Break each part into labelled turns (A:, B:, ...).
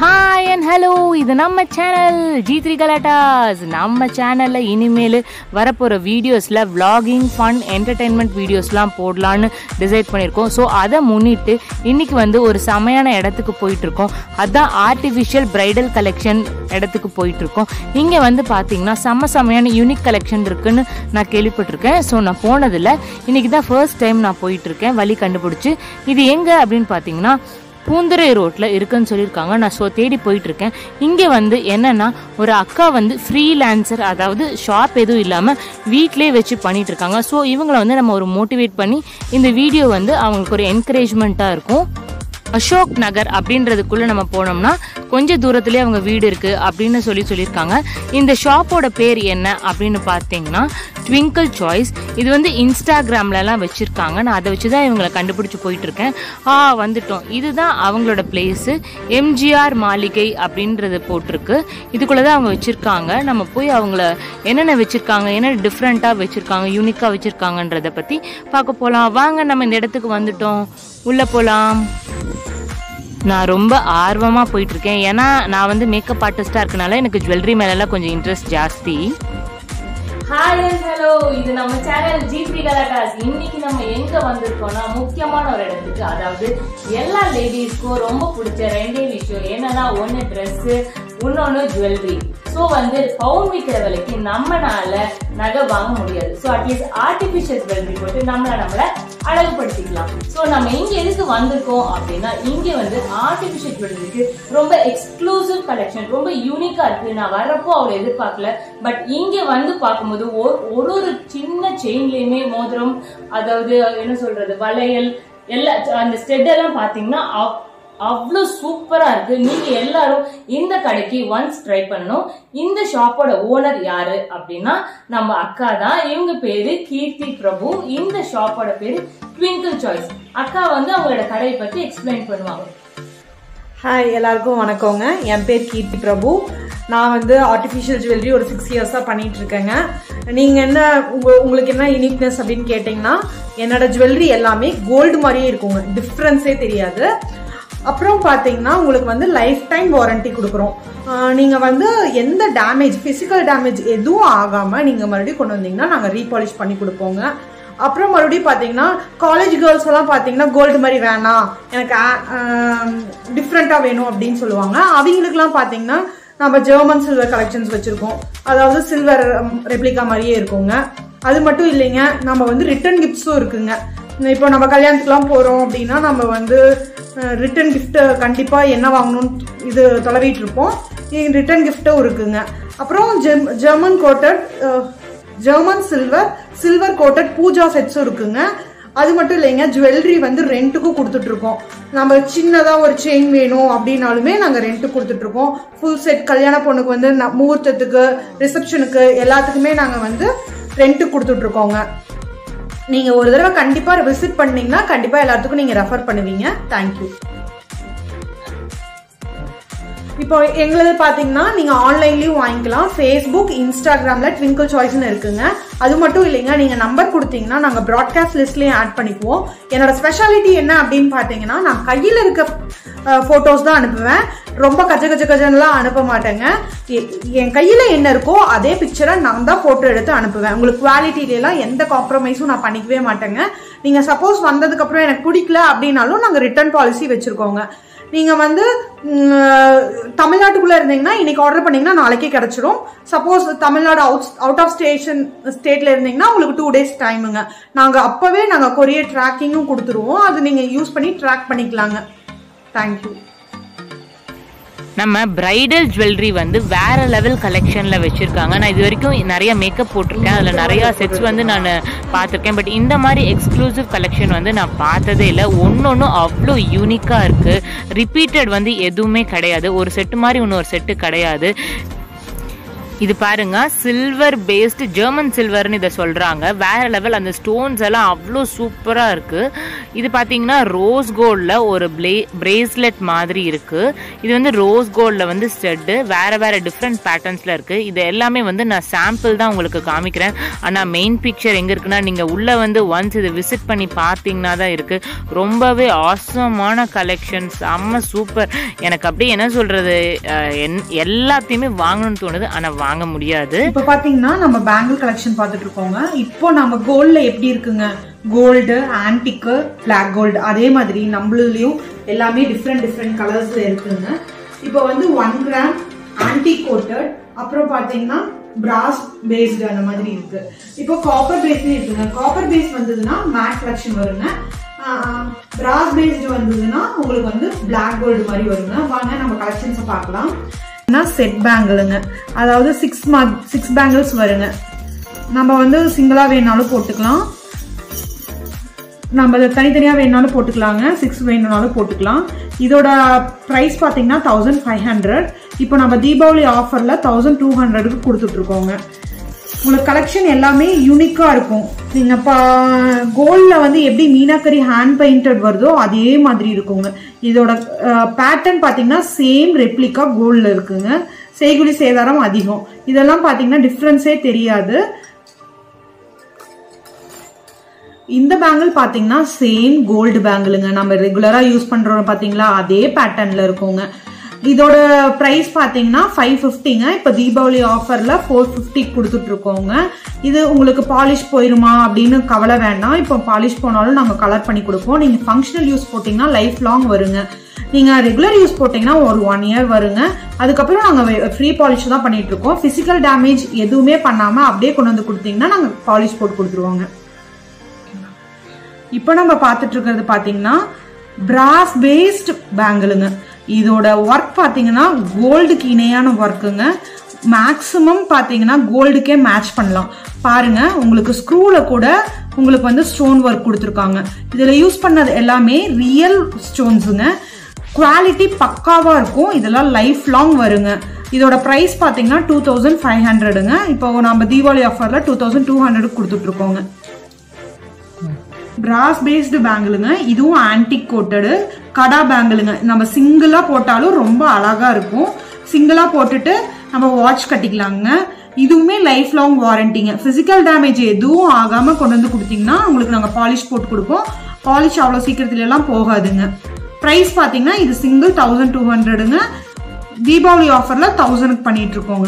A: Hi and hello, இது நம்ம channel G3 Galatas. நம்ம சேனல்ல இனிமேல் வரப்போற வீடியோஸ்ல vlogging, fun, entertainment வீடியோஸ்லாம் போடலாம்னு டிசைட் பண்ணியிருக்கோம். ஸோ அதை முன்னிட்டு இன்னைக்கு ஒரு செமையான இடத்துக்கு போயிட்டு இருக்கோம். அதான் ஆர்டிஃபிஷியல் பிரைடல் கலெக்ஷன் இடத்துக்கு போயிட்டு இருக்கோம். இங்கே பார்த்தீங்கன்னா செமையான யூனிக் கலெக்ஷன் இருக்குன்னு நான் கேள்விப்பட்டிருக்கேன். ஸோ நான் போனதில்லை, இன்னைக்கு தான் ஃபர்ஸ்ட் டைம் நான் போயிட்டு இருக்கேன் வழி கண்டுபிடிச்சி. இது எங்கே அப்படின்னு பார்த்தீங்கன்னா பூந்துரை ரோட்டில் இருக்குன்னு சொல்லியிருக்காங்க. நான் தேடி போயிட்டுருக்கேன். இங்கே என்னென்னா ஒரு அக்கா ஃப்ரீலான்சர், அதாவது ஷாப் எதுவும் இல்லாமல் வீட்டிலே வச்சு பண்ணிட்டு இருக்காங்க. ஸோ இவங்களை நம்ம ஒரு மோட்டிவேட் பண்ணி இந்த வீடியோ அவங்களுக்கு ஒரு என்கரேஜ்மெண்ட்டாக இருக்கும். அசோக் நகர் அப்படின்றதுக்குள்ளே நம்ம போனோம்னா கொஞ்சம் தூரத்துலேயே அவங்க வீடு இருக்குது அப்படின்னு சொல்லியிருக்காங்க. இந்த ஷாப்போட பேர் என்ன அப்படின்னு பார்த்தீங்கன்னா ட்விங்கிள் சாய்ஸ். இது இன்ஸ்டாகிராம்லலாம் வச்சுருக்காங்க. நான் அதை வச்சு தான் இவங்களை கண்டுபிடிச்சி போயிட்டுருக்கேன். வந்துட்டோம். இதுதான் அவங்களோட பிளேஸு. எம்ஜிஆர் மாளிகை அப்படின்றது போட்டிருக்கு. இதுக்குள்ளே தான் அவங்க வச்சுருக்காங்க. நம்ம போய் அவங்கள என்னென்ன வச்சுருக்காங்க, என்ன டிஃப்ரெண்ட்டாக வச்சுருக்காங்க, யூனிக்காக வச்சுருக்காங்கன்றதை பற்றி பார்க்க போகலாம். வாங்க, நம்ம இந்த இடத்துக்கு வந்துட்டோம், உள்ளே போகலாம். நான் ரொம்ப ஆர்வமாக போயிட்டுருக்கேன். ஏன்னா நான் மேக்கப் ஆர்டிஸ்டாக இருக்கனால எனக்கு ஜுவல்லரி மேலெல்லாம் கொஞ்சம் இன்ட்ரெஸ்ட் ஜாஸ்தி. ஹாய் அண்ட் ஹலோ, இது நம்ம சேனல் G3 Galatas. இன்னைக்கு நம்ம எங்க வந்திருக்கோம்னா முக்கியமான ஒரு இடத்துக்கு. அதாவது எல்லா லேடிஸ்க்கும் ரொம்ப பிடிச்ச ரெண்டே விஷயம் என்னன்னா, ஒன்னு ட்ரெஸ், இன்னொன்னு ஜுவல்லரி. ஸோ பவுன் விற்கிற விலைக்கு நம்மளால நகை வாங்க முடியாது. ஸோ அட்லீஸ்ட் ஆர்டிபிஷியல் ஜுவல்லரி போட்டு நம்மளை அழகுபடுத்திக்கலாம். ஸோ நம்ம இங்க எதுக்கு வந்திருக்கோம் அப்படின்னா, இங்க ஆர்டிபிஷியல் ஜுவல்லரிக்கு ரொம்ப எக்ஸ்க்ளூசிவ் கலெக்ஷன், ரொம்ப யூனிக்கா இருக்கு. நான் வரப்போ அவளை எதிர்பார்க்கல. பட் இங்க பார்க்கும்போது ஒரு சின்ன செயின்லயுமே மோதிரம், அதாவது என்ன சொல்றது, வளையல், எல்லா அந்த ஸ்டெட் எல்லாம் பாத்தீங்கன்னா அவ்வளவு சூப்பரா இருக்கு. நீங்க எல்லாரும் இந்த கடைக்கு ஒன்ஸ் ட்ரை பண்ணணும். இந்த ஷாப்போட ஓனர் யாரு அப்படின்னா நம்ம அக்கா தான். இவங்க பேரு கீர்த்தி பிரபு. இந்த ஷாப்போட பேரு ட்விங்கிள் சாய்ஸ். அக்கா அவங்களோட கடையை பத்தி எக்ஸ்பிளைன் பண்ணுவாங்க.
B: ஹாய், எல்லாருக்கும் வணக்கங்க. என் பேர் கீர்த்தி பிரபு. நான் ஆர்டிஃபிஷியல் ஜுவல்லரி ஒரு 6 இயர்ஸா பண்ணிட்டு இருக்கேங்க. நீங்க என்ன உங்களுக்கு என்ன யூனிக்னஸ் அப்படின்னு கேட்டீங்கன்னா, என்னோட ஜுவல்லரி எல்லாமே கோல்டு மாதிரியே இருக்குங்க, டிஃப்ரென்ஸே தெரியாது. அப்புறம் பாத்தீங்கன்னா உங்களுக்கு லைஃப் டைம் வாரண்டி கொடுக்குறோம். நீங்க எந்த டேமேஜ், பிசிக்கல் டேமேஜ் எதுவும் ஆகாம நீங்க மறுபடியும் கொண்டு வந்தீங்கன்னா நாங்க ரீபாலிஷ் பண்ணி கொடுப்போங்க. அப்புறம் மறுபடியும் பாத்தீங்கன்னா காலேஜ் கேர்ள்ஸ் எல்லாம் பாத்தீங்கன்னா கோல்டு மாதிரி வேணாம், எனக்கு டிஃப்ரெண்டா வேணும் அப்படின்னு சொல்லுவாங்க. அவங்களுக்குலாம் பாத்தீங்கன்னா நம்ம ஜெர்மன் சில்வர் கலெக்ஷன்ஸ் வச்சிருக்கோம். அதாவது சில்வர் ரெப்ளிகா மாதிரியே இருக்குங்க. அது மட்டும் இல்லைங்க, நம்ம ரிட்டர்ன் கிஃப்ட்ஸும் இருக்குங்க. இப்போ நம்ம கல்யாணத்துக்குலாம் போறோம் அப்படின்னா நம்ம ரிட்டர்ன் கிஃப்ட் கண்டிப்பா என்ன வாங்கணும்னு இது தொலைவிட்டு இருப்போம். ரிட்டர்ன் கிஃப்டும் இருக்குங்க. அப்புறம் ஜெர்மன் சில்வர் கோட்டட் பூஜா செட்ஸும் இருக்குங்க. அது மட்டும் இல்லைங்க, ஜுவல்லரி ரெண்ட்டுக்கும் கொடுத்துட்டு இருக்கோம். நம்ம சின்னதா ஒரு செயின் வேணும் அப்படின்னாலுமே நாங்க ரெண்ட்டுக்கு கொடுத்துட்டு இருக்கோம். ஃபுல் செட் கல்யாண பொண்ணுக்கு முகூர்த்தத்துக்கு, ரிசப்ஷனுக்கு எல்லாத்துக்குமே நாங்க ரெண்ட்டுக்கு கொடுத்துட்டு இருக்கோங்க. நீங்க ஒரு தடவை கண்டிப்பா விசிட் பண்ணீங்கன்னா கண்டிப்பா எல்லாத்துக்கும் நீங்க ரெஃபர் பண்ணுவீங்க. தேங்க்யூ. இப்போ எங்களது பாத்தீங்கன்னா நீங்க ஆன்லைன்லயும் வாங்கிக்கலாம். ஃபேஸ்புக், இன்ஸ்டாகிராம்ல ட்விங்கிள் சாய்ஸ்னு இருக்குங்க. அது மட்டும் இல்லைங்க, நீங்க நம்பர் கொடுத்தீங்கன்னா நாங்க ப்ராட்காஸ்ட் லிஸ்ட்லயும் ஆட் பண்ணிக்குவோம். என்னோட ஸ்பெஷாலிட்டி என்ன அப்படின்னு பாத்தீங்கன்னா, நான் கையில இருக்க போட்டோஸ் தான் அனுப்புவேன். ரொம்ப கஜன்லாம் அனுப்ப மாட்டேங்க. என் கையில என்ன இருக்கோ அதே பிக்சரை நான் தான் போட்டோ எடுத்து அனுப்புவேன். உங்களுக்கு குவாலிட்டில எல்லாம் எந்த காம்ப்ரமைஸும் நான் பண்ணிக்கவே மாட்டேங்க. நீங்க சப்போஸ் வந்ததுக்கு அப்புறம் எனக்கு பிடிக்கல அப்படின்னாலும் நாங்க ரிட்டர்ன் பாலிசி வச்சிருக்கோங்க. நீங்க தமிழ்நாட்டுக்குள்ள இருந்தீங்கன்னா இன்னைக்கு ஆர்டர் பண்ணீங்கன்னா நாளைக்கே கிடைச்சிடும். சப்போஸ் தமிழ்நாடு அவுட் ஆஃப் ஸ்டேட்ல இருந்தீங்கன்னா உங்களுக்கு 2 days டைமுங்க. நாங்க அப்பவே நாங்க கொரியர் ட்ராக்கிங்கும் கொடுத்துருவோம். அது நீங்க யூஸ் பண்ணி ட்ராக் பண்ணிக்கலாங்க. தேங்க்யூ.
A: நம்ம பிரைடல் ஜுவல்லரி வேற லெவல் கலெக்ஷன்ல வச்சிருக்காங்க. நான் இது வரைக்கும் நிறைய மேக்கப் போட்டிருக்கேன், அதில் நிறைய செட்ஸ் நான் பார்த்துருக்கேன். பட் இந்த மாதிரி எக்ஸ்க்ளூசிவ் கலெக்ஷன் நான் பார்த்ததே இல்லை. ஒன்னொன்னும் அவ்வளோ யூனிக்கா இருக்கு. ரிப்பீட்டட் எதுவுமே கிடையாது. ஒரு செட்டு மாதிரி இன்னொரு செட்டு கிடையாது. இது பாருங்க சில்வர் பேஸ்டு ஜெர்மன் சில்வர்னு இதை சொல்றாங்க. வேற லெவல். அந்த ஸ்டோன்ஸ் எல்லாம் அவ்வளோ சூப்பரா இருக்கு. இது பாத்தீங்கன்னா ரோஸ் கோல்ட்ல ஒரு பிரேஸ்லெட் மாதிரி இருக்கு. இது வந்து ரோஸ் கோல்ட்ல வந்து ஸ்டெட் வேற வேற டிஃப்ரெண்ட் பேட்டர்ன்ஸ்ல இருக்கு. இது எல்லாமே வந்து நான் சாம்பிள் தான் உங்களுக்கு காமிக்கிறேன். ஆனா மெயின் பிக்சர் எங்க இருக்குன்னா நீங்க உள்ள வந்து ஒன்ஸ் இதை விசிட் பண்ணி பார்த்தீங்கன்னா தான் இருக்கு. ரொம்பவே ஆசமான கலெக்ஷன்ஸ், அம்மா சூப்பர். எனக்கு அப்படியே என்ன சொல்றது, எல்லாத்தையுமே வாங்கணும்னு தோணுது, ஆனா வாங்க முடியாது.
B: இப்ப பாத்தீங்கன்னா நம்ம பேங்கிள் கலெக்ஷன் பார்த்துட்டு இருக்கோங்க. இப்போ நம்ம கோல்ட்ல எப்படி இருக்குங்க, கோல்டு, ஆன்டிக்கு, பிளாக் கோல்டு, அதே மாதிரி நம்மளுலயும் எல்லாமே டிஃப்ரெண்ட் கலர்ஸ்ல இருக்குங்க. இப்போ வந்து 1 கிராம் ஆன்டிக் கோட்டட், அப்புறம் பாத்தீங்கன்னா பிராஸ் பேஸ்டு அந்த மாதிரி இருக்கு. இப்போ காப்பர் பேஸ்லயும் இருக்குங்க. காப்பர் பேஸ் வந்ததுன்னா மேட் கலெக்ஷன் வருங்க. பிராஸ் பேஸ்டு வந்ததுன்னா உங்களுக்கு வந்து பிளாக் கோல்டு மாதிரி வருங்க. வாங்க நம்ம கலெக்ஷன்ஸை பார்க்கலாம். செட் பேங்கிளுங்க, அதாவது 6 பேங்கிள்ஸ் வருங்க. நம்ம வந்து சிங்கிளா வேணாலும் போட்டுக்கலாம், நம்ம தனித்தனியா வேணாலும் போட்டுக்கலாங்க. 6 வேணும்னாலும் போட்டுக்கலாம். இதோட பிரைஸ் பாத்தீங்கன்னா 1500. இப்போ நம்ம தீபாவளி ஆஃபர்ல 1200க்கு கொடுத்துட்டு இருக்கோங்க. உங்களுக்கு கலெக்ஷன் எல்லாமே யூனிக்கா இருக்கும். நீங்க கோல்ட்ல வந்து எப்படி மீனாக்கரி ஹேண்ட் பெயிண்டட் வருதோ அதே மாதிரி இருக்குங்க. இதோட பேட்டர்ன் பாத்தீங்கன்னா சேம் ரெப்ளிகா கோல்ட்ல இருக்குங்க. செய்குலி சேதாரம் அதிகம். இதெல்லாம் பாத்தீங்கன்னா டிஃபரன்ஸே தெரியாது. இந்த பேங்கிள் பாத்தீங்கன்னா சேம் கோல்டு பேங்கிளுங்க. நம்ம ரெகுலரா யூஸ் பண்றோம் பாத்தீங்களா, அதே பேட்டர்ன்ல இருக்குங்க. இதோட பிரைஸ் பாத்தீங்கன்னா 550ங்க. இப்ப தீபாவளி ஆஃபர்ல 450 கொடுத்துட்டு இருக்கோங்க. இது உங்களுக்கு பாலிஷ் போயிருமா அப்படின்னு கவலை வேண்டாம். இப்போ பாலிஷ் போனாலும் நாங்க கலர் பண்ணி கொடுப்போம். நீங்க ஃபங்க்ஷனல் யூஸ் போட்டீங்கன்னா லைஃப் லாங் வருங்க. நீங்க ரெகுலர் யூஸ் போட்டீங்கன்னா ஒரு 1 இயர் வருங்க. அதுக்கப்புறம் நாங்க ஃப்ரீ பாலிஷ் தான் பண்ணிட்டு இருக்கோம். பிசிக்கல் டேமேஜ் எதுவுமே பண்ணாம அப்படியே கொண்டு வந்து கொடுத்தீங்கன்னா நாங்க பாலிஷ் போட்டு கொடுத்துருவோங்க. இப்போ நம்ம பார்த்துட்டு இருக்கிறது பாத்தீங்கன்னா பிராஸ் பேஸ்ட் பேங்கிளுங்க. இதோட ஒர்க் பாத்தீங்கன்னா கோல்டுக்கு இணையான ஒர்க்குங்க. மேக்சிமம் பாத்தீங்கன்னா கோல்டுக்கே மேட்ச் பண்ணலாம். பாருங்க, உங்களுக்கு ஸ்க்ரூல கூட உங்களுக்கு வந்து ஸ்டோன் ஒர்க் கொடுத்துருக்காங்க. இதுல யூஸ் பண்ணது எல்லாமே ரியல் ஸ்டோன்ஸுங்க. குவாலிட்டி பக்காவா இருக்கும். இதெல்லாம் லைஃப் லாங் வருங்க. இதோட பிரைஸ் பாத்தீங்கன்னா 2500ங்க. இப்போ நம்ம தீபாவளி ஆஃபர்ல 2200 கொடுத்துட்டு இருக்கோங்க. பிராஸ் பேஸ்டு பேங்கிளுங்க. இதுவும் ஆன்டிக் கோட்டடு கடா பேங்கிளுங்க. நம்ம சிங்கிளா போட்டாலும் ரொம்ப அழகா இருக்கும். சிங்கிளா போட்டுட்டு நம்ம வாட்ச் கட்டிக்கலாங்க. இதுவுமே லைஃப் லாங் வாரண்டிங்க. பிசிக்கல் டேமேஜ் எதுவும் ஆகாம கொண்டு வந்து கொடுத்தீங்கன்னா உங்களுக்கு நாங்க பாலிஷ் போட்டு கொடுப்போம். பாலிஷ் அவ்வளவு சீக்கிரத்துல எல்லாம் போகாதுங்க. பிரைஸ் பாத்தீங்கன்னா இது சிங்கிள் 1200ங்க. தீபாவளி ஆஃபர்ல 1000க்கு பண்ணிட்டு இருக்கோங்க.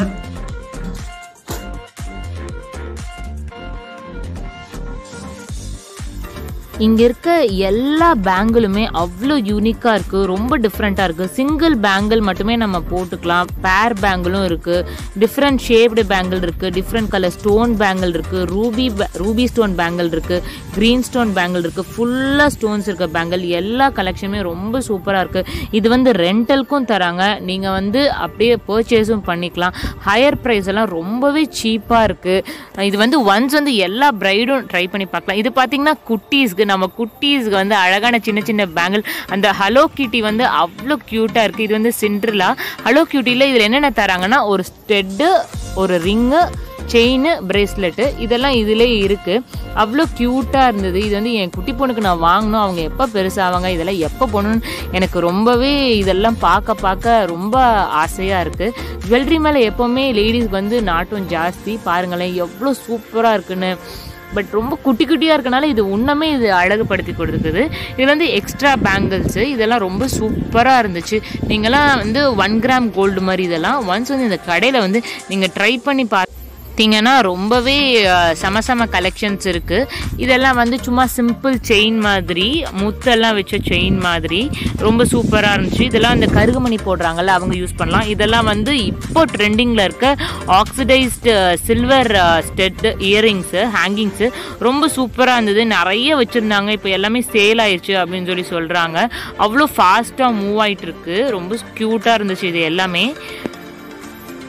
A: இங்க இருக்க எல்லா பேங்கிளுமே அவ்வளோ யூனிக்கா இருக்கு. ரொம்ப டிஃப்ரெண்டா இருக்கு. சிங்கிள் பேங்கிள் மட்டுமே நம்ம போட்டுக்கலாம். பேர் பேங்கிளும் இருக்கு. டிஃப்ரெண்ட் ஷேப்டு பேங்கிள் இருக்கு. டிஃப்ரெண்ட் கலர் ஸ்டோன் பேங்கிள் இருக்கு. ரூபி ஸ்டோன் பேங்கிள் இருக்கு. கிரீன் ஸ்டோன் பேங்கிள் இருக்கு. ஃபுல்லா ஸ்டோன்ஸ் இருக்க பேங்கிள். எல்லா கலெக்ஷனுமே ரொம்ப சூப்பரா இருக்கு. இது வந்து ரெண்டலுக்கும் தராங்க. நீங்க வந்து அப்படியே பர்ச்சேஸும் பண்ணிக்கலாம். ஹையர் பிரைஸ் எல்லாம் ரொம்பவே சீப்பா இருக்கு. இது வந்து ஒன்ஸ் வந்து எல்லா பிரைடும் ட்ரை பண்ணி பார்க்கலாம். இது பாத்தீங்கன்னா குட்டீஸ்க்கு, நம்ம குட்டீஸ்க்கு வந்து அழகான சின்ன சின்ன பேங்கிள். அந்த ஹலோ கிட்டி வந்து அவ்வளோ கியூட்டா இருக்கு. இது வந்து சிண்ட்ரெல்லா. ஹலோ கியூட்டில இதுல என்னென்ன தராங்கன்னா ஒரு ஸ்டெட்டு, ஒரு ரிங்கு, செயின், பிரேஸ்லெட்டு, இதெல்லாம் இதுல இருக்கு. அவ்வளோ கியூட்டா இருந்தது. இது வந்து என் குட்டி பொண்ணுக்கு நான் வாங்கணும். அவங்க எப்போ பெருசாவாங்க, இதெல்லாம் எப்போ போகணும்னு எனக்கு ரொம்பவே இதெல்லாம் பார்க்க ரொம்ப ஆசையா இருக்கு. ஜுவல்லரி மேலே எப்பவுமே லேடிஸ்க்கு வந்து நாட்டம் ஜாஸ்தி. பாருங்களேன் எவ்வளோ சூப்பரா இருக்குன்னு. பட் ரொம்ப குட்டி குட்டியாக இருக்கனால இது இன்னமே இது அழகுபடுத்தி கொடுக்குது. இது வந்து எக்ஸ்ட்ரா பேங்கிள்ஸு. இதெல்லாம் ரொம்ப சூப்பராக இருந்துச்சு. நீங்களாம் வந்து 1 கிராம் கோல்டு மாதிரி இதெல்லாம் ஒன்ஸ் வந்து இந்த கடையில் வந்து நீங்கள் ட்ரை பண்ணி பார்த்தீங்கன்னா ரொம்பவே சம கலெக்ஷன்ஸ் இருக்குது. இதெல்லாம் வந்து சும்மா சிம்பிள் செயின் மாதிரி, முத்தெல்லாம் வச்ச செயின் மாதிரி ரொம்ப சூப்பராக இருந்துச்சு. இதெல்லாம் இந்த கருகுமணி போடுறாங்கல்ல அவங்க யூஸ் பண்ணலாம். இதெல்லாம் வந்து இப்போ ட்ரெண்டிங்கில் இருக்க oxidised silver stud earrings, hangings ரொம்ப சூப்பராக இருந்தது. நிறைய வச்சுருந்தாங்க. இப்போ எல்லாமே சேல் ஆயிடுச்சு அப்படின்னு சொல்லி சொல்கிறாங்க. அவ்வளோ ஃபாஸ்ட்டாக மூவ் ஆகிட்டு இருக்கு. ரொம்ப க்யூட்டாக இருந்துச்சு இது எல்லாமே.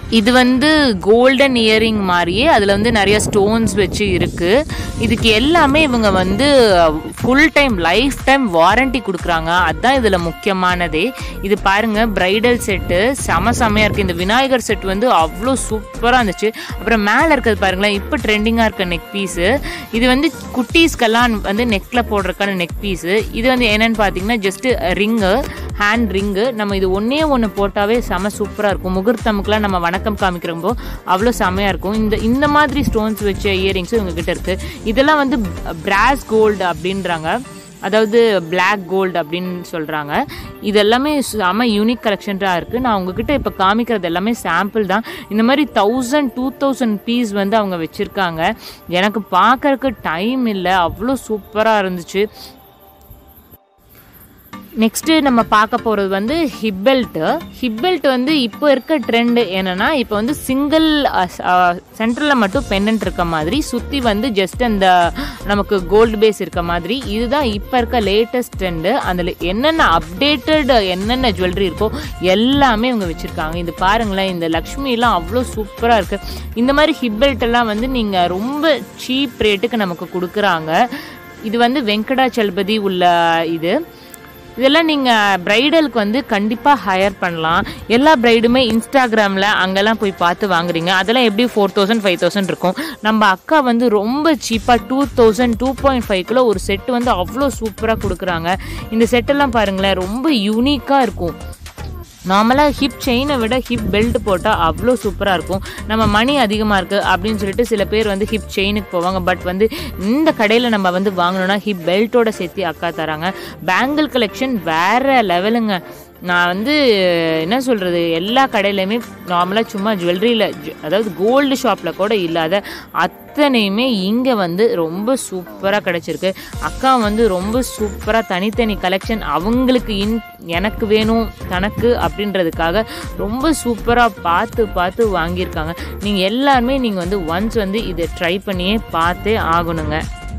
A: இது வந்து கோல்டன் இயரிங் மாதிரியே அதில் வந்து நிறைய ஸ்டோன்ஸ் வச்சு இருக்குது. இதுக்கு எல்லாமே இவங்க வந்து full time life time warranty கொடுக்குறாங்க. அதுதான் இதில் முக்கியமானதே. இது பாருங்கள், பிரைடல் செட்டு செமையாக இருக்குது. இந்த விநாயகர் செட் வந்து அவ்வளோ சூப்பராக இருந்துச்சு. அப்புறம் மேலே இருக்கிறது பாருங்களேன், இப்போ ட்ரெண்டிங்காக இருக்க நெக் பீஸு. இது வந்து குட்டீஸ்க்கெல்லாம் வந்து நெக்கில் போடுறதுக்கான நெக் பீஸு. இது வந்து என்னென்னு பார்த்தீங்கன்னா ஜஸ்ட்டு ரிங்கு, ஹேண்ட் ரிங்கு. நம்ம இது ஒன்று போட்டாவே செம சூப்பராக இருக்கும். முகூர்த்தமுக்கெலாம் நம்ம வணக்கம் காமிக்கிறப்போ அவ்வளோ செமையாக இருக்கும். இந்த மாதிரி ஸ்டோன்ஸ் வச்ச இயரிங்ஸும் இவங்ககிட்ட இருக்குது. இதெல்லாம் வந்து பிராஸ் கோல்டு அப்படின்றாங்க, அதாவது பிளாக் கோல்டு அப்படின்னு சொல்கிறாங்க. இது எல்லாமே செம யூனிக் கலெக்ஷனாக இருக்குது. நான் உங்ககிட்ட இப்போ காமிக்கிறது எல்லாமே சாம்பிள் தான். இந்த மாதிரி 1000-2000 பீஸ் வந்து அவங்க வச்சுருக்காங்க. எனக்கு பார்க்கறதுக்கு டைம் இல்லை, அவ்வளோ சூப்பராக இருந்துச்சு. நெக்ஸ்ட்டு நம்ம பார்க்க போகிறது வந்து ஹிப் பெல்ட் வந்து இப்போ இருக்க ட்ரெண்டு என்னென்னா, இப்போ வந்து சிங்கிள் சென்டரில் மட்டும் பெண்டன்ட் இருக்க மாதிரி, சுற்றி வந்து ஜஸ்ட் அந்த நமக்கு கோல்டு பேஸ் இருக்க மாதிரி, இதுதான் இப்போ இருக்க லேட்டஸ்ட் ட்ரெண்டு. அதில் என்னென்ன அப்டேட்டட் என்னென்ன ஜுவல்லரி இருக்கோ எல்லாமே இவங்க வச்சுருக்காங்க. இது பாருங்களேன், இந்த லக்ஷ்மிலாம் அவ்வளோ சூப்பராக இருக்குது. இந்த மாதிரி ஹிப் பெல்ட் எல்லாம் வந்து நீங்கள் ரொம்ப சீப் ரேட்டுக்கு நமக்கு கொடுக்குறாங்க. இது வந்து வெங்கடாச்சலபதி உள்ள இதெல்லாம் நீங்கள் ப்ரைடலுக்கு வந்து கண்டிப்பாக ஹையர் பண்ணலாம். எல்லா ப்ரைடுமே இன்ஸ்டாகிராமில் அங்கெல்லாம் போய் பார்த்து வாங்குறீங்க. அதெல்லாம் எப்படி 4000 5000 இருக்கும். நம்ம அக்கா வந்து ரொம்ப சீப்பாக 2000 2.5 ஒரு செட்டு வந்து அவ்வளோ சூப்பராக கொடுக்குறாங்க. இந்த செட்டெல்லாம் பாருங்களேன், ரொம்ப யூனிக்காக இருக்கும். நார்மலாக ஹிப் செயினை விட ஹிப் பெல்ட் போட்டால் அவ்வளோ சூப்பராக இருக்கும். நம்ம மணி அதிகமாக இருக்குது அப்படின்னு சொல்லிட்டு சில பேர் வந்து ஹிப் செயினுக்கு போவாங்க. பட் வந்து இந்த கடையில் நம்ம வந்து வாங்கணுன்னா ஹிப் பெல்ட்டோட சேர்த்து அக்கா தராங்க. பேங்கிள் கலெக்ஷன் வேறு லெவலுங்க. நான் வந்து என்ன சொல்கிறது, எல்லா கடையிலையுமே நார்மலாக சும்மா ஜுவல்லரியில் அதாவது கோல்டு ஷாப்பில் கூட இல்லாத அத்தனையுமே இங்கே வந்து ரொம்ப சூப்பராக கிடச்சிருக்கு. அக்கா வந்து ரொம்ப சூப்பராக தனித்தனி கலெக்ஷன் அவங்களுக்கு எனக்கு வேணும் தனக்கு அப்படின்றதுக்காக ரொம்ப சூப்பராக பார்த்து வாங்கியிருக்காங்க. நீங்கள் எல்லாருமே நீங்கள் வந்து ஒன்ஸ் வந்து இதை ட்ரை பண்ணியே பார்த்தே ஆகணுங்க.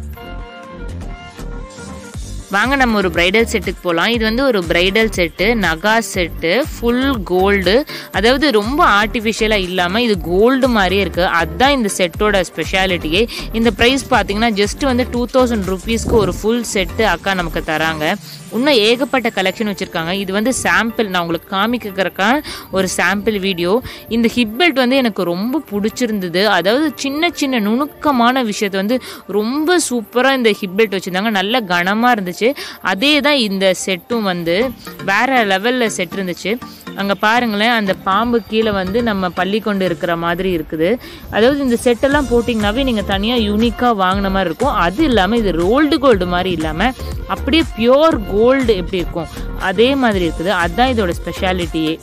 A: வாங்க நம்ம ஒரு பிரைடல் செட்டுக்கு போகலாம். இது வந்து ஒரு பிரைடல் செட்டு, நகா செட்டு, ஃபுல் கோல்டு. அதாவது ரொம்ப ஆர்டிஃபிஷியலாக இல்லாமல் இது கோல்டு மாதிரியே இருக்குது. அதுதான் இந்த செட்டோட ஸ்பெஷாலிட்டியே. இந்த ப்ரைஸ் பார்த்தீங்கன்னா ஜஸ்ட் வந்து 2000 ருபீஸ்க்கு ஒரு ஃபுல் செட்டு அக்கா நமக்கு தராங்க. இன்னும் ஏகப்பட்ட கலெக்ஷன் வச்சுருக்காங்க. இது வந்து சாம்பிள், நான் உங்களுக்கு காமிக்கிறக்கான ஒரு சாம்பிள் வீடியோ. இந்த ஹிப் பெல்ட் வந்து எனக்கு ரொம்ப பிடிச்சிருந்தது. அதாவது சின்ன நுணுக்கமான விஷயத்தை வந்து ரொம்ப சூப்பராக இந்த ஹிப் பெல்ட் வச்சுருந்தாங்க. நல்ல கனமாக இருந்துச்சு. அதே தான் இந்த செட்டும் வந்து வேற லெவலில் செட் இருந்துச்சு. அங்கே பாருங்களேன், அந்த பாம்பு கீழே வந்து நம்ம பள்ளி கொண்டு இருக்கிற மாதிரி இருக்குது. அதாவது இந்த செட்டெல்லாம் போட்டிங்கனாவே நீங்கள் தனியாக யூனிக்காக வாங்கின மாதிரி இருக்கும். அது இல்லாமல் இது ரோல்டு கோல்டு மாதிரி இல்லாமல் அப்படியே பியோர் கோல்டு எப்படி இருக்கும் அதே மாதிரி இருக்குது. அதுதான் இதோட ஸ்பெஷாலிட்டியே.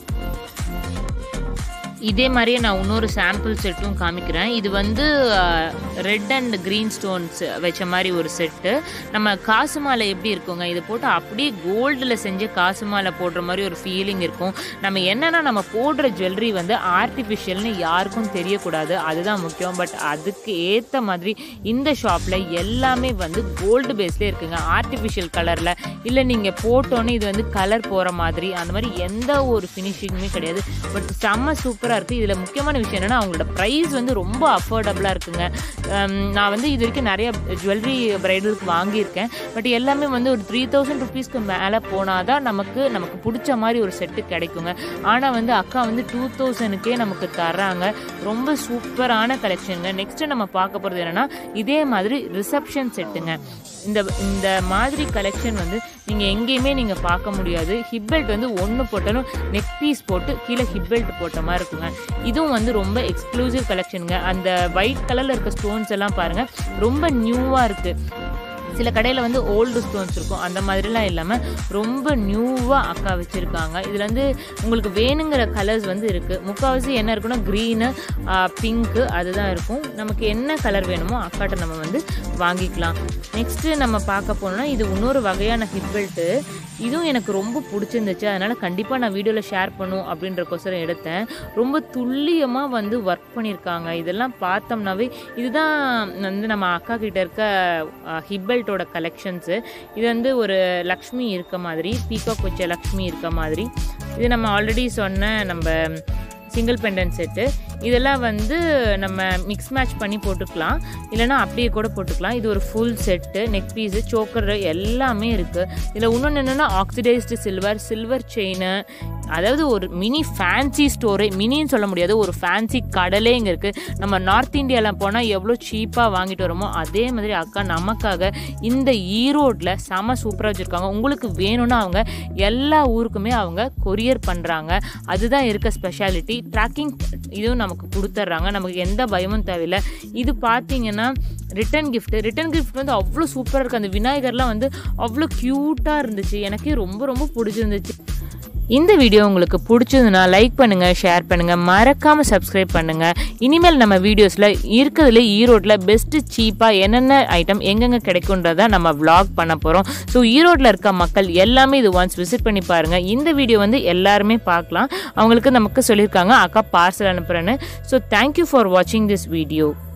A: இதே மாதிரியே நான் இன்னொரு சாம்பிள் செட்டும் காமிக்கிறேன். இது வந்து ரெட் அண்ட் க்ரீன் ஸ்டோன்ஸ் வச்ச மாதிரி ஒரு செட்டு. நம்ம காசு மாலை எப்படி இருக்குங்க, இது போட்டு அப்படியே கோல்டில் செஞ்ச காசு மாலை போடுற மாதிரி ஒரு ஃபீலிங் இருக்கும். நம்ம என்னென்னா நம்ம போடுற ஜுவல்லரி வந்து ஆர்டிஃபிஷியல்னு யாருக்கும் தெரியக்கூடாது, அதுதான் முக்கியம். பட் அதுக்கு ஏற்ற மாதிரி இந்த ஷாப்பில் எல்லாமே வந்து கோல்டு பேஸ்லேயே இருக்குங்க. ஆர்டிஃபிஷியல் கலரில் இல்லை, நீங்கள் போட்டோன்னே இது வந்து கலர் போகிற மாதிரி அந்த மாதிரி எந்த ஒரு ஃபினிஷிங்குமே கிடையாது. பட் செம்ம சூப்பராக இருக்குது. இதில் முக்கியமான விஷயம் என்னென்னா அவங்களோட ப்ரைஸ் வந்து ரொம்ப அஃபோர்டபுளாக இருக்குங்க. நான் வந்து இது வரைக்கும் நிறைய ஜுவல்லரி பிரைடலுக்கு வாங்கியிருக்கேன். பட் எல்லாமே வந்து ஒரு 3000 ருபீஸ்க்கு மேலே போனால் தான் நமக்கு பிடிச்ச மாதிரி ஒரு செட்டு கிடைக்குங்க. ஆனால் வந்து அக்கா வந்து 2000க்கே நமக்கு தர்றாங்க. ரொம்ப சூப்பரான கலெக்ஷனுங்க. நெக்ஸ்ட்டு நம்ம பார்க்க போகிறது என்னென்னா இதே மாதிரி ரிசப்ஷன் செட்டுங்க. இந்த மாதிரி கலெக்ஷன் வந்து நீங்கள் எங்கேயுமே நீங்கள் பார்க்க முடியாது. ஹிப் பெல்ட் வந்து ஒன்று போட்டாலும் நெக் பீஸ் போட்டு கீழே ஹிப் பெல்ட் போட்ட மாதிரி இருக்குங்க. இதுவும் வந்து ரொம்ப எக்ஸ்க்ளூசிவ் கலெக்ஷனுங்க. அந்த ஒயிட் கலரில் இருக்க ஸ்டோன்ஸ் எல்லாம் பாருங்கள், ரொம்ப நியூவாக இருக்குது. சில கடையில் வந்து ஓல்டு ஸ்டோன்ஸ் இருக்கும், அந்த மாதிரிலாம் இல்லாமல் ரொம்ப நியூவாக அக்கா வச்சுருக்காங்க. இதில் வந்து உங்களுக்கு வேணுங்கிற கலர்ஸ் வந்து இருக்குது. முக்கால்வாசி என்ன இருக்குன்னா க்ரீனு, பிங்க்கு அதுதான் இருக்கும். நமக்கு என்ன கலர் வேணுமோ அக்காட்ட நம்ம வந்து வாங்கிக்கலாம். நெக்ஸ்ட்டு நம்ம பார்க்க போனோம்னா இது இன்னொரு வகையான ஹிப் பெல்ட்டு. இதுவும் எனக்கு ரொம்ப பிடிச்சிருந்துச்சு. அதனால் கண்டிப்பாக நான் வீடியோவில் ஷேர் பண்ணும் அப்படின்றக்கோசரம் எடுத்தேன். ரொம்ப துல்லியமாக வந்து ஒர்க் பண்ணியிருக்காங்க. இதெல்லாம் பார்த்தோம்னாவே இதுதான் வந்து நம்ம அக்கா கிட்ட இருக்க ஹிப் பெல்ட் கலெக்ஷன்ஸு. இது வந்து ஒரு லக்ஷ்மி இருக்க மாதிரி, பீகாக் வச்ச லக்ஷ்மி இருக்க மாதிரி. இது நம்ம ஆல்ரெடி சொன்ன நம்ம சிங்கிள் பெண்டன்ட் செட்டு. இதெல்லாம் வந்து நம்ம மிக்ஸ் மேட்ச் பண்ணி போட்டுக்கலாம், இல்லைனா அப்படியே கூட போட்டுக்கலாம். இது ஒரு full set, neck piece, choker எல்லாமே இருக்குது. இதில் இன்னொன்று என்னென்னா ஆக்சிடைஸ்டு சில்வர் செயின், அதாவது ஒரு மினி ஃபேன்சி ஸ்டோரு, மினின்னு சொல்ல முடியாது, ஒரு ஃபேன்சி கடலே இங்கே இருக்குது. நம்ம நார்த் இந்தியாவில் போனால் எவ்வளோ சீப்பாக வாங்கிட்டு வரோமோ அதே மாதிரி அக்கா நமக்காக இந்த ஈரோட்டில் செம சூப்பராக வச்சுருக்காங்க. உங்களுக்கு வேணும்னா அவங்க எல்லா ஊருக்குமே அவங்க கொரியர் பண்ணுறாங்க. அதுதான் இருக்க ஸ்பெஷாலிட்டி. ட்ராக்கிங் இதுவும் நமக்கு கொடுத்துட்றாங்க, நமக்கு எந்த பயமும் தேவையில்லை. இது பார்த்தீங்கன்னா ரிட்டன் கிஃப்ட் வந்து அவ்வளோ சூப்பராக இருக்குது. அந்த விநாயகர்லாம் வந்து அவ்வளோ க்யூட்டாக இருந்துச்சு, எனக்கே ரொம்ப ரொம்ப பிடிச்சிருந்துச்சு. இந்த வீடியோ உங்களுக்கு பிடிச்சதுன்னா லைக் பண்ணுங்கள், ஷேர் பண்ணுங்கள், மறக்காமல் சப்ஸ்கிரைப் பண்ணுங்கள். இனிமேல் நம்ம வீடியோஸில் இருக்கிறதுல ஈரோட்டில் பெஸ்ட்டு சீப்பாக என்னென்ன ஐட்டம் எங்கெங்கே கிடைக்குன்றதை நம்ம vlog பண்ண போகிறோம். ஸோ ஈரோட்டில் இருக்க மக்கள் எல்லாமே இது ஒன்ஸ் விசிட் பண்ணி பாருங்கள். இந்த வீடியோ வந்து எல்லாருமே பார்க்கலாம். அவங்களுக்கு நமக்கு சொல்லியிருக்காங்க அக்கா பார்சல் அனுப்புகிறேன்னு. ஸோ தேங்க்யூ ஃபார் வாட்சிங் திஸ் வீடியோ.